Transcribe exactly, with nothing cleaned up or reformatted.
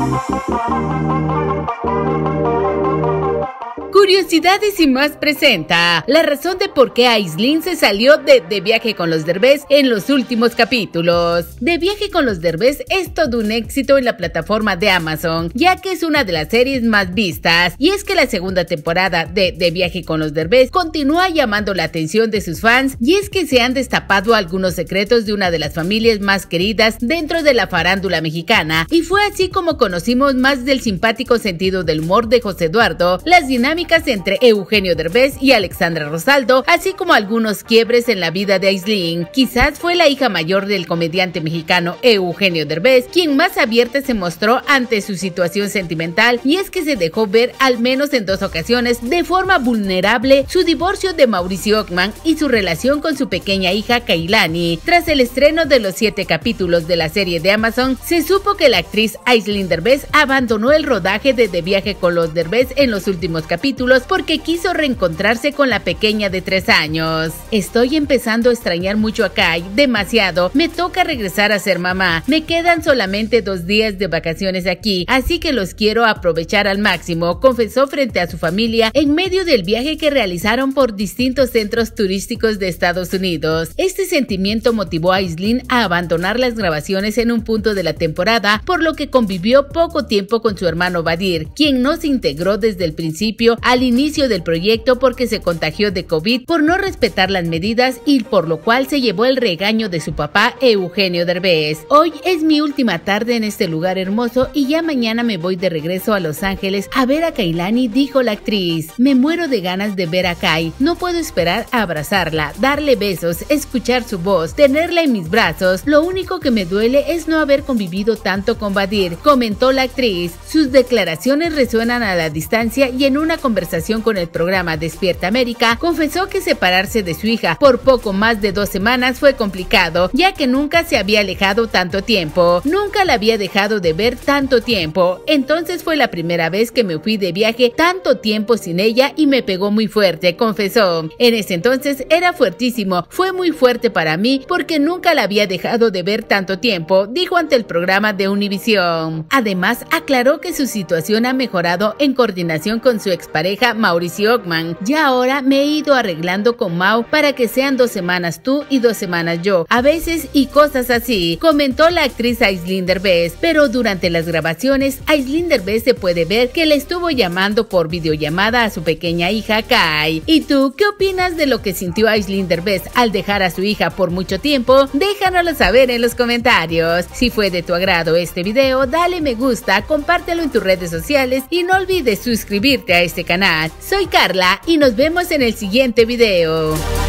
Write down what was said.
Curiosidades y más presenta la razón de por qué Aislinn se salió de De Viaje con los Derbez en los últimos capítulos. De Viaje con los Derbez es todo un éxito en la plataforma de Amazon, ya que es una de las series más vistas, y es que la segunda temporada de De Viaje con los Derbez continúa llamando la atención de sus fans, y es que se han destapado algunos secretos de una de las familias más queridas dentro de la farándula mexicana, y fue así como conocimos más del simpático sentido del humor de José Eduardo, las dinámicas entre Eugenio Derbez y Alexandra Rosaldo, así como algunos quiebres en la vida de Aislinn. Quizás fue la hija mayor del comediante mexicano Eugenio Derbez quien más abierta se mostró ante su situación sentimental, y es que se dejó ver al menos en dos ocasiones de forma vulnerable su divorcio de Mauricio Ockman y su relación con su pequeña hija Kailani. Tras el estreno de los siete capítulos de la serie de Amazon, se supo que la actriz Aislinn Derbez abandonó el rodaje de De Viaje con los Derbez en los últimos capítulos porque quiso reencontrarse con la pequeña de tres años. Estoy empezando a extrañar mucho a Kai, demasiado. Me toca regresar a ser mamá. Me quedan solamente dos días de vacaciones aquí, así que los quiero aprovechar al máximo, confesó frente a su familia en medio del viaje que realizaron por distintos centros turísticos de Estados Unidos. Este sentimiento motivó a Aislinn a abandonar las grabaciones en un punto de la temporada, por lo que convivió poco tiempo con su hermano Badir, quien no se integró desde el principio al inicio del proyecto porque se contagió de COVID por no respetar las medidas, y por lo cual se llevó el regaño de su papá Eugenio Derbez. Hoy es mi última tarde en este lugar hermoso y ya mañana me voy de regreso a Los Ángeles a ver a Kailani, dijo la actriz. Me muero de ganas de ver a Kai, no puedo esperar a abrazarla, darle besos, escuchar su voz, tenerla en mis brazos. Lo único que me duele es no haber convivido tanto con Badir, comentó la actriz. Sus declaraciones resuenan a la distancia, y en una conversación con el programa Despierta América, confesó que separarse de su hija por poco más de dos semanas fue complicado, ya que nunca se había alejado tanto tiempo. Nunca la había dejado de ver tanto tiempo. Entonces fue la primera vez que me fui de viaje tanto tiempo sin ella y me pegó muy fuerte, confesó. En ese entonces era fuertísimo, fue muy fuerte para mí porque nunca la había dejado de ver tanto tiempo, dijo ante el programa de Univisión. Además, aclaró que su situación ha mejorado en coordinación con su expareja Mauricio Ockman. Ya ahora me he ido arreglando con Mau para que sean dos semanas tú y dos semanas yo, a veces, y cosas así, comentó la actriz Aislinn Derbez. Pero durante las grabaciones, Aislinn Derbez se puede ver que le estuvo llamando por videollamada a su pequeña hija Kai. ¿Y tú qué opinas de lo que sintió Aislinn Derbez al dejar a su hija por mucho tiempo? Déjanoslo saber en los comentarios. Si fue de tu agrado este video, dale me gusta, compártelo en tus redes sociales y no olvides suscribirte a este canal. Soy Carla y nos vemos en el siguiente video.